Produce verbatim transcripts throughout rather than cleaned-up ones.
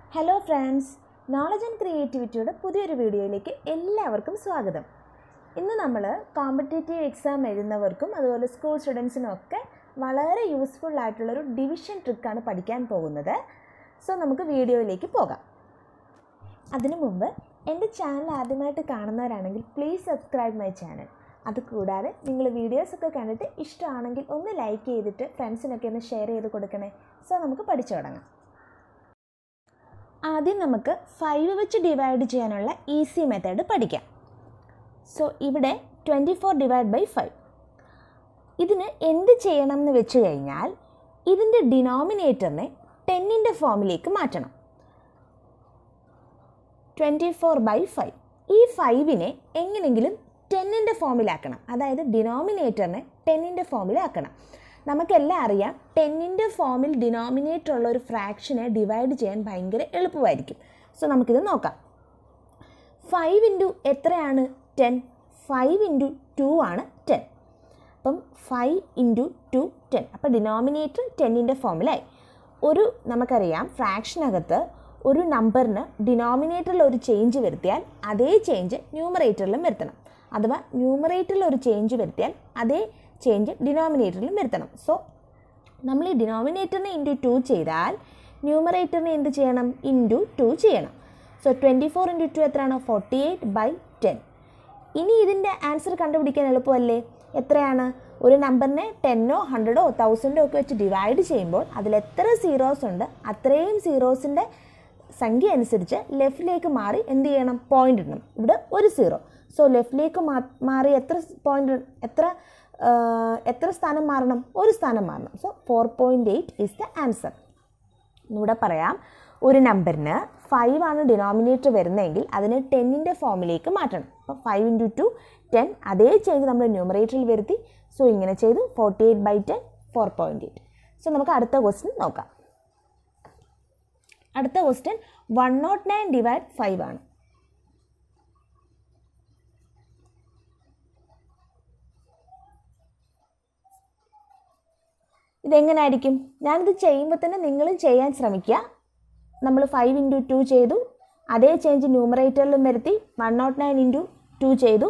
Hello friends, Knowledge and Creativity പുതിയൊരു വീഡിയോയിലേക്ക് എല്ലാവർക്കും സ്വാഗതം. ഇന്ന് നമ്മൾ കോമ്പറ്റേറ്റീവ് എക്സാം എഴുതുന്നവർക്കും അതുപോലെ സ്കൂൾ സ്റ്റുഡൻസിനും ഒക്കെ വളരെ യൂസ്ഫുൾ ആയിട്ടുള്ള ഒരു ഡിവിഷൻ ട്രിക്ക് ആണ് പഠിക്കാൻ പോകുന്നത്. സോ നമുക്ക് വീഡിയോയിലേക്ക് പോകാം. അതിനു മുമ്പ് എൻ്റെ ചാനൽ ആദ്യമായിട്ട് കാണുന്നവരാണെങ്കിൽ പ്ലീസ് സബ്സ്ക്രൈബ് മൈ ചാനൽ. അതുകൂടാതെ നിങ്ങൾ വീഡിയോസ് ഒക്കെ കണ്ടിട്ട് ഇഷ്ടമാണെങ്കിൽ ഒന്ന് ലൈക്ക് ചെയ്തിട്ട് ഫ്രണ്ട്സിനൊക്കെ ഒന്ന് ഷെയർ ചെയ്ത് കൊടുക്കണേ. സോ നമുക്ക് പഠിച്ചു തുടങ്ങാം. ആദ്യം നമുക്ക് ഫൈവ് വെച്ച് ഡിവൈഡ് ചെയ്യാനുള്ള ഈസി മെത്തേഡ് പഠിക്കാം. സോ ഇവിടെ twenty four divide by five. ഇതിന് എന്ത് ചെയ്യണം എന്ന് വെച്ച് കഴിഞ്ഞാൽ ഇതിൻ്റെ ഡിനോമിനേറ്ററിനെ ടെന്നിൻ്റെ ഫോമിലേക്ക് മാറ്റണം. Twenty four by five. ഈ ഫൈവിനെ എങ്ങനെയെങ്കിലും ടെന്നിൻ്റെ ഫോമിലാക്കണം. അതായത് ഡിനോമിനേറ്ററിനെ ടെന്നിൻ്റെ ഫോമിലാക്കണം. നമുക്കെല്ലാം അറിയാം, ടെന്നിൻ്റെ ഫോമിൽ ഡിനോമിനേറ്റർ ഉള്ള ഒരു ഫ്രാക്ഷനെ ഡിവൈഡ് ചെയ്യാൻ ഭയങ്കര എളുപ്പമായിരിക്കും. സോ നമുക്കിത് നോക്കാം. ഫൈവ് ഇൻറ്റു എത്രയാണ് ടെൻ? ഫൈവ് ഇൻറ്റു ടു ആണ് ടെൻ. അപ്പം ഫൈവ് ഇൻറ്റു ടു ടെൻ. അപ്പോൾ ഡിനോമിനേറ്റർ ടെന്നിൻ്റെ ഫോമിലായി. ഒരു നമുക്കറിയാം ഫ്രാക്ഷനകത്ത് ഒരു നമ്പറിന് ഡിനോമിനേറ്ററിൽ ഒരു ചേഞ്ച് വരുത്തിയാൽ അതേ ചേഞ്ച് ന്യൂമറേറ്ററിലും വരുത്തണം. അഥവാ ന്യൂമറേറ്ററിൽ ഒരു ചേഞ്ച് വരുത്തിയാൽ അതേ ചേഞ്ച് ഡിനോമിനേറ്ററിലും വരുത്തണം. സോ നമ്മൾ ഈ ഡിനോമിനേറ്ററിനെ ഇൻറ്റു ടു ചെയ്താൽ ന്യൂമറേറ്ററിനെ എന്ത് ചെയ്യണം? ഇൻറ്റു ടു ചെയ്യണം. So twenty four into two എത്രയാണ്? Forty eight by ten. ഇനി ഇതിൻ്റെ ആൻസർ കണ്ടുപിടിക്കാൻ എളുപ്പമല്ലേ? എത്രയാണ്? ഒരു നമ്പറിനെ ടെന്നോ ഹൺഡ്രഡോ തൗസൻഡോ ഒക്കെ വെച്ച് ഡിവൈഡ് ചെയ്യുമ്പോൾ അതിൽ എത്ര സീറോസ് ഉണ്ട് അത്രയും സീറോസിൻ്റെ സംഖ്യ അനുസരിച്ച് ലെഫ്റ്റിലേക്ക് മാറി എന്ത് ചെയ്യണം? പോയിൻ്റ് ഇടണം. ഇവിടെ ഒരു സീറോ. സോ ലെഫ്റ്റിലേക്ക് മാറി എത്ര പോയിൻ്റ് എത്ര എത്ര സ്ഥാനം മാറണം? ഒരു സ്ഥാനം മാറണം. So four point eight is the answer. ഇവിടെ പറയാം, ഒരു നമ്പറിന് ഫൈവ് ആണ് ഡിനോമിനേറ്റർ വരുന്നതെങ്കിൽ അതിനെ ടെന്നിൻ്റെ ഫോമിലേക്ക് മാറ്റണം. അപ്പോൾ ഫൈവ് ഇൻറ്റു ടു ടെൻ. അതേ ചേഞ്ച് നമ്മൾ ന്യൂമറേറ്ററിൽ വരുത്തി. സോ ഇങ്ങനെ ചെയ്തു. Forty eight by ten four point eight. So നമുക്ക് അടുത്ത ക്വസ്റ്റ്യൻ നോക്കാം. അടുത്ത question one nought nine divide five ആണ്. ഇതെങ്ങനായിരിക്കും? ഞാനിത് ചെയ്യുമ്പോൾ തന്നെ നിങ്ങളും ചെയ്യാൻ ശ്രമിക്കുക. നമ്മൾ ഫൈവ് ഇൻറ്റു ടു ചെയ്തു, അതേ ചേഞ്ച് ന്യൂമറേറ്ററിലും വരുത്തി. One nought nine into two ചെയ്തു.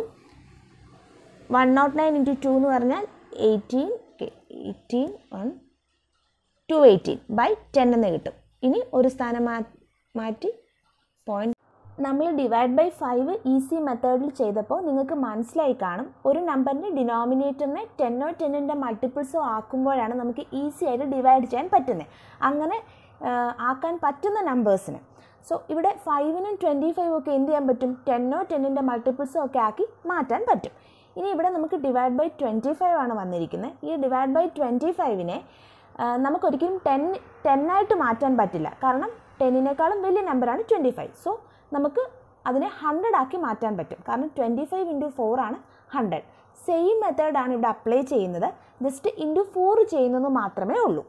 One nought nine into two എന്ന് പറഞ്ഞാൽ eighteen eighteen one two eighteen by ten എന്ന് കിട്ടും. ഇനി ഒരു സ്ഥാനം മാ മാറ്റി പോയിൻറ്റ്. നമ്മൾ ഡിവൈഡ് ബൈ ഫൈവ് ഈസി മെത്തേഡിൽ ചെയ്തപ്പോൾ നിങ്ങൾക്ക് മനസ്സിലായി കാണും, ഒരു നമ്പറിൻ്റെ ഡിനോമിനേറ്ററിനെ ടെന്നോ ടെന്നിൻ്റെ മൾട്ടിപ്പിൾസോ ആക്കുമ്പോഴാണ് നമുക്ക് ഈസി ആയിട്ട് ഡിവൈഡ് ചെയ്യാൻ പറ്റുന്നത്. അങ്ങനെ ആക്കാൻ പറ്റുന്ന നമ്പേഴ്സിന്. സോ ഇവിടെ ഫൈവിനും ട്വൻറ്റി ഫൈവ് ഒക്കെ എന്ത് ചെയ്യാൻ പറ്റും? ടെന്നോ ടെന്നിൻ്റെ മൾട്ടിപ്പിൾസോ ഒക്കെ ആക്കി മാറ്റാൻ പറ്റും. ഇനി ഇവിടെ നമുക്ക് ഡിവൈഡ് ബൈ ട്വൻറ്റി ഫൈവ് ആണ് വന്നിരിക്കുന്നത്. ഈ ഡിവൈഡ് ബൈ ട്വൻറ്റി ഫൈവിനെ നമുക്കൊരിക്കലും ടെൻ ടെന്നായിട്ട് മാറ്റാൻ പറ്റില്ല. കാരണം ടെന്നിനേക്കാളും വലിയ നമ്പറാണ് ട്വൻറ്റി ഫൈവ്. സോ നമുക്ക് അതിനെ ഹൺഡ്രഡ് ആക്കി മാറ്റാൻ പറ്റും. കാരണം ട്വൻറ്റി ഫൈവ് ഇൻറ്റു ഫോർ ആണ് ഹൺഡ്രഡ്. സെയിം മെത്തേഡാണ് ഇവിടെ അപ്ലൈ ചെയ്യുന്നത്. ജസ്റ്റ് ഇൻറ്റു ഫോർ ചെയ്യുന്നത് മാത്രമേ ഉള്ളൂ.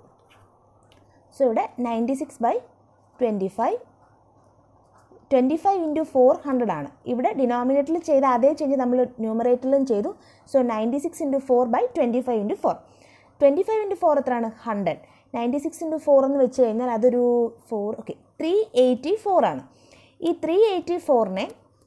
സോ ഇവിടെ ninety six by twenty five. Twenty five into four hundred ആണ്. ഇവിടെ ഡിനോമിനേറ്ററിൽ ചെയ്ത അതേ ചേഞ്ച് നമ്മൾ ന്യൂമറേറ്ററിലും ചെയ്തു. So ninety six into four by twenty five into four. Twenty five into four എത്രയാണ്? Hundred. Ninety six into four എന്ന് വെച്ച് കഴിഞ്ഞാൽ അതൊരു four okay three eighty four ആണ്. ഈ ത്രീ എയ്റ്റി ഫോറിനെ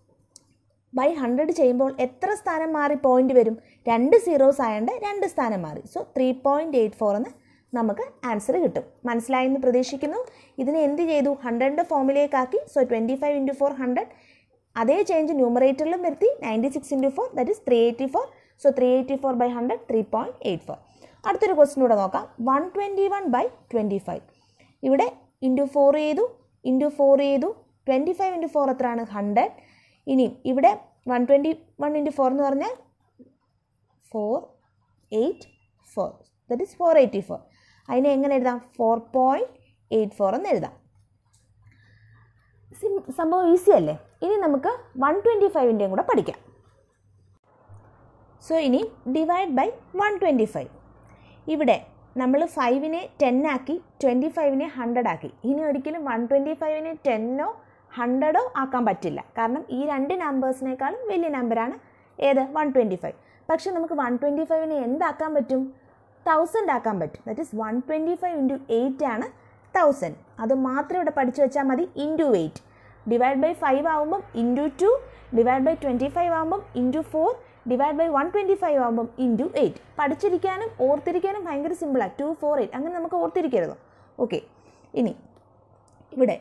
ബൈ ഹൺഡ്രഡ് ചെയ്യുമ്പോൾ എത്ര സ്ഥാനം മാറി പോയിൻ്റ് വരും? രണ്ട് സീറോസ് ആയതുകൊണ്ട് രണ്ട് സ്ഥാനം മാറി. So three point eight four എന്ന് നമുക്ക് ആൻസർ കിട്ടും. മനസ്സിലായെന്ന് പ്രതീക്ഷിക്കുന്നു. ഇതിനെ എന്ത് ചെയ്തു? ഹൺഡ്രഡിൻ്റെ ഫോമിലേക്കാക്കി. So twenty five into four hundred. അതേ ചേഞ്ച് ന്യൂമറേറ്ററിലും വരുത്തി. Ninety six into four that is three eighty four. So three eighty four by hundred three point eight four. അടുത്തൊരു ക്വസ്റ്റ്യൻ കൂടെ നോക്കാം. One twenty one by twenty five. ഇവിടെ into four ചെയ്തു, into four ചെയ്തു. Twenty five into four എത്രയാണ്? Hundred. ഇനി ഇവിടെ one twenty one into four എന്ന് പറഞ്ഞാൽ four eight four that is four eighty four. അതിനെ എങ്ങനെ എഴുതാം? ഫോർ പോയിൻറ്റ് എയ്റ്റ് ഫോർ എന്ന് എഴുതാം. സംഭവം ഈസി അല്ലേ? ഇനി നമുക്ക് വൺ ട്വൻറ്റി ഫൈവിൻ്റെയും കൂടെ പഠിക്കാം. സോ ഇനി divide by one twenty five. ഇവിടെ നമ്മൾ ഫൈവിനെ ടെൻ ആക്കി, ട്വൻറ്റി ഫൈവിനെ ഹൺഡ്രഡ് ആക്കി. ഇനി ഒരിക്കലും വൺ ട്വൻറ്റി ഫൈവിനെ ടെന്നോ ഹൺഡ്രഡോ ആക്കാൻ പറ്റില്ല. കാരണം ഈ രണ്ട് നമ്പേഴ്സിനേക്കാളും വലിയ നമ്പറാണ് ഏത്? One twenty five. പക്ഷേ നമുക്ക് വൺ ട്വൻറ്റി ഫൈവിനെ എന്താക്കാൻ പറ്റും? തൗസൻഡ് ആക്കാൻ പറ്റും. That is one twenty five into eight ആണ് തൗസൻഡ്. അത് മാത്രം ഇവിടെ പഠിച്ചു വെച്ചാൽ മതി. Into eight divide by five ആകുമ്പം into two divide by twenty five ആകുമ്പം into four divide by one twenty five ആകുമ്പം ഇൻറ്റു എയ്റ്റ്. പഠിച്ചിരിക്കാനും ഓർത്തിരിക്കാനും ഭയങ്കര സിമ്പിളാണ്. ടു ഫോർ എയ്റ്റ് അങ്ങനെ നമുക്ക് ഓർത്തിരിക്കരുത്. ഓക്കെ, ഇനി ഇവിടെ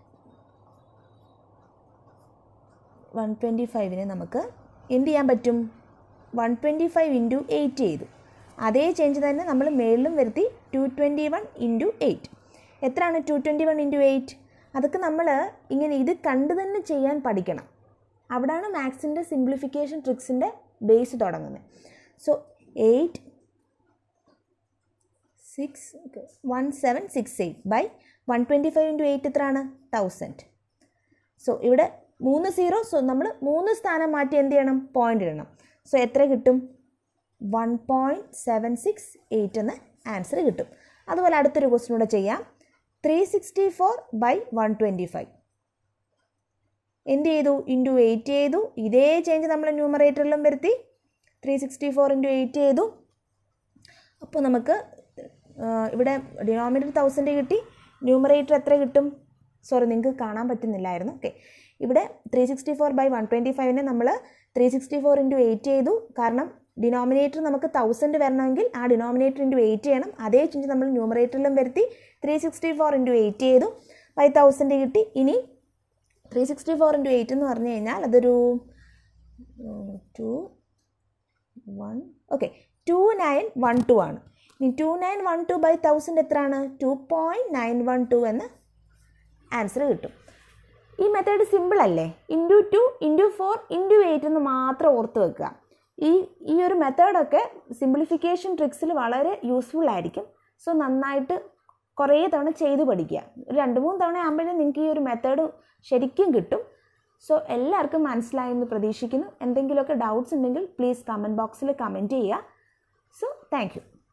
വൺ ട്വൻറ്റി ഫൈവിനെ നമുക്ക് എന്ത് ചെയ്യാൻ പറ്റും? One twenty five into eight ചെയ്തു. അതേ ചേഞ്ച് തന്നെ നമ്മൾ മേളിലും വരുത്തി. Two twenty one into eight. എത്രയാണ് two twenty one into eight? അതൊക്കെ നമ്മൾ ഇങ്ങനെ ഇത് കണ്ട് തന്നെ ചെയ്യാൻ പഠിക്കണം. അവിടെയാണ് മാത്സിൻ്റെ സിംപ്ലിഫിക്കേഷൻ ട്രിക്സിൻ്റെ ബേസ് തുടങ്ങുന്നത്. So eight six one seven six eight by one twenty five into eight എത്രയാണ്? തൗസൻഡ്. സോ ഇവിടെ മൂന്ന് സീറോ. സോ നമ്മൾ മൂന്ന് സ്ഥാനം മാറ്റി എന്ത് ചെയ്യണം? പോയിൻ്റ് ഇടണം. സോ എത്ര കിട്ടും? One point seven six eight എന്ന് ആൻസർ കിട്ടും. അതുപോലെ അടുത്തൊരു ക്വസ്റ്റ്യൻ കൂടെ ചെയ്യാം. Three sixty four by one twenty five എന്ത് ചെയ്തു? ഇൻറ്റു എയ്റ്റ് ചെയ്തു. ഇതേ ചേഞ്ച് നമ്മൾ ന്യൂമറേറ്ററിലും വരുത്തി. Three sixty four into eight ചെയ്തു. അപ്പോൾ നമുക്ക് ഇവിടെ ഡിനോമിനേറ്റർ തൗസൻഡ് കിട്ടി. ന്യൂമറേറ്റർ എത്ര കിട്ടും? സോറി, നിങ്ങൾക്ക് കാണാൻ പറ്റുന്നില്ലായിരുന്നു. ഓക്കെ, ഇവിടെ three sixty four by one twenty ഫൈവിനെ നമ്മൾ three sixty four into eight ചെയ്തു. കാരണം ഡിനോമിനേറ്റർ നമുക്ക് തൗസൻഡ് വരണമെങ്കിൽ ആ ഡിനോമിനേറ്റർ ഇൻറ്റു എയ്റ്റ് ചെയ്യണം. അതേ ചേഞ്ച് നമ്മൾ ന്യൂമറേറ്ററിലും വരുത്തി. Three sixty four into eight ചെയ്തു. ബൈ തൗസൻഡ് കിട്ടി. ഇനി three sixty four into eight എന്ന് പറഞ്ഞു കഴിഞ്ഞാൽ അതൊരു two one okay two nine one two ആണ്. ഇനി two nine one two by thousand എത്രയാണ്? Two point nine one two എന്ന് ആൻസർ കിട്ടും. ഈ മെത്തേഡ് സിമ്പിൾ അല്ലേ? Into two into four into eight എന്ന് മാത്രം ഓർത്ത് വെക്കുക. ഈ ഈ ഒരു മെത്തേഡൊക്കെ സിംപ്ലിഫിക്കേഷൻ ട്രിക്സിൽ വളരെ യൂസ്ഫുൾ ആയിരിക്കും. സോ നന്നായിട്ട് കുറേ തവണ ചെയ്ത് പഠിക്കുക. രണ്ട് മൂന്ന് തവണ ആകുമ്പോഴേ നിങ്ങൾക്ക് ഈ ഒരു മെത്തേഡ് ശരിക്കും കിട്ടും. സോ എല്ലാവർക്കും മനസ്സിലായെന്ന് പ്രതീക്ഷിക്കുന്നു. എന്തെങ്കിലുമൊക്കെ ഡൗട്ട്സ് ഉണ്ടെങ്കിൽ പ്ലീസ് കമൻറ്റ് ബോക്സിൽ കമൻറ്റ് ചെയ്യുക. So thank U.